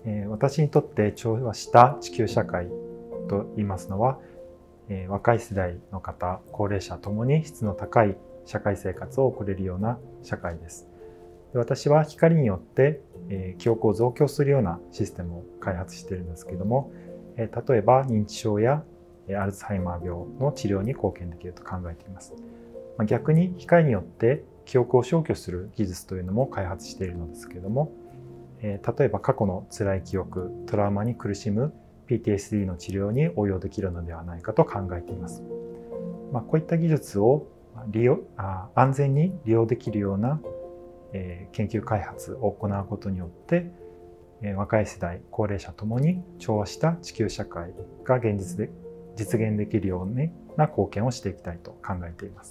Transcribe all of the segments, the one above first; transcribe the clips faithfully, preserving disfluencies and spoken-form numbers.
えー、私にとって調和した地球社会と言いますのは、えー、若い世代の方、高齢者ともに質の高い社会生活を送れるような社会です。で、私は光によって、えー、記憶を増強するようなシステムを開発しているんですけれども、えー、例えば認知症やアルツハイマー病の治療に貢献できると考えています。まあ、逆に光によって記憶を消去する技術というのも開発しているのですけれども、えー、例えば過去の辛い記憶、トラウマに苦しむ ピーティーエスディー の治療に応用できるのではないかと考えています。まあ、こういった技術を利用あ安全に利用できるような、えー、研究開発を行うことによって、えー、若い世代、高齢者ともに調和した地球社会が現実で実現できるような貢献をしていきたいと考えています。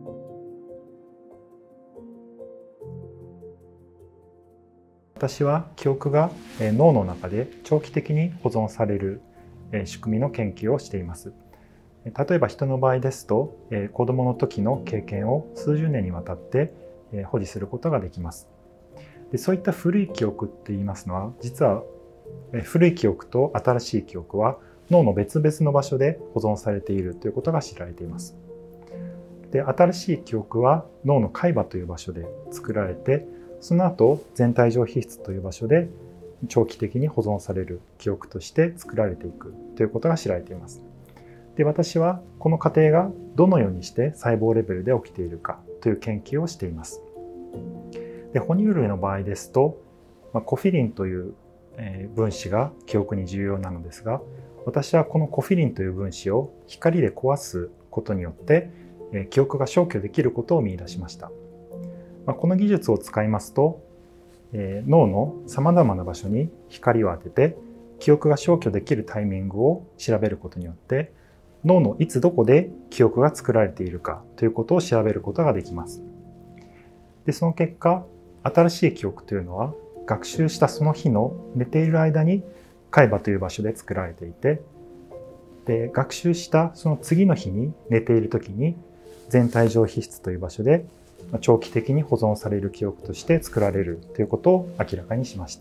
私は記憶が脳の中で長期的に保存される仕組みの研究をしています。例えば人の場合ですと、子どもの時の経験を数十年にわたって保持することができます。で、そういった古い記憶って言いますのは、実は古い記憶と新しい記憶は脳の別々の場所で保存されているということが知られています。で、新しい記憶は脳の海馬という場所で作られて、その後全体上皮質という場所で長期的に保存される記憶として作られていくということが知られています。で、私はこの過程がどのようにして細胞レベルで起きているかという研究をしています。で、哺乳類の場合ですと、まあ、コフィリンという分子が記憶に重要なのですが、私はこのコフィリンという分子を光で壊すことによって記憶が消去できることを見出しました。この技術を使いますと、脳のさまざまな場所に光を当てて記憶が消去できるタイミングを調べることによって、脳のいつどこで記憶が作られているかということを調べることができます。で、その結果、新しい記憶というのは学習したその日の寝ている間に海馬という場所で作られていて、で、学習したその次の日に寝ている時に全体上皮質という場所で長期的に保存される記憶として作られるということを明らかにしました。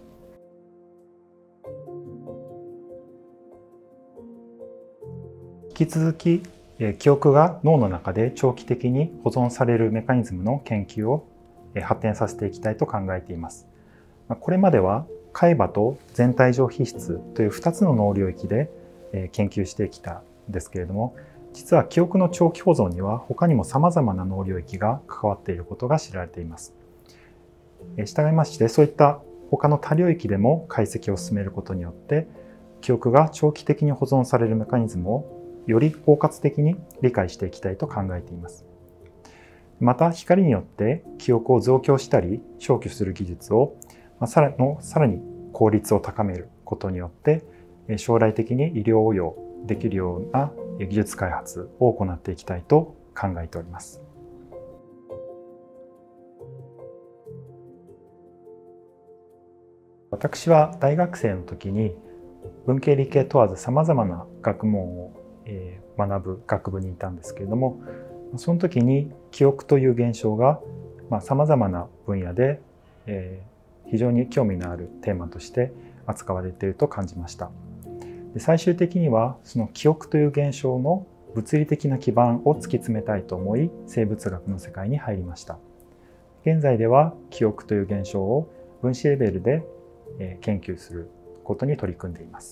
引き続き、記憶が脳の中で長期的に保存されるメカニズムの研究を発展させていきたいと考えています。これまでは海馬と全体上皮質というふたつの脳領域で研究してきたんですけれども、実は記憶の長期保存には他にも様々な脳領域が関わっていることが知られています。したがいまして、そういった他の多領域でも解析を進めることによって、記憶が長期的に保存されるメカニズムをより包括的に理解していきたいと考えています。また、光によって記憶を増強したり消去する技術をさらのさらに効率を高めることによって、将来的に医療応用できるような技術開発を行っていきたいと考えております。私は大学生の時に文系理系問わずさまざまな学問を学ぶ学部にいたんですけれども、その時に記憶という現象がさまざまな分野で非常に興味のあるテーマとして扱われていると感じました。で、最終的にはその記憶という現象の物理的な基盤を突き詰めたいと思い、生物学の世界に入りました。現在では記憶という現象を分子レベルで研究することに取り組んでいます。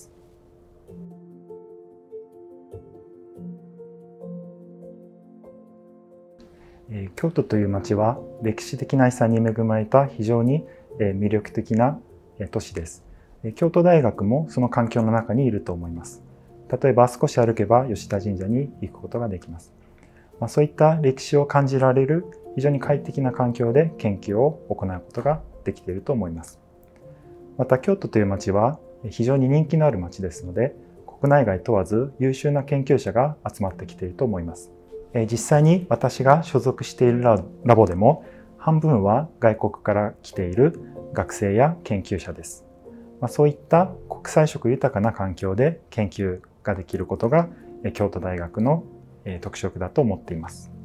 京都という町は歴史的な遺産に恵まれた非常に魅力的な都市です。京都大学もその環境の中にいると思います。例えば少し歩けば吉田神社に行くことができます。まあ、そういった歴史を感じられる非常に快適な環境で研究を行うことができていると思います。また京都という町は非常に人気のある町ですので、国内外問わず優秀な研究者が集まってきていると思います。実際に私が所属しているラボでも半分は外国から来ている学生や研究者です。まあ、そういった国際色豊かな環境で研究ができることが京都大学の特色だと思っています。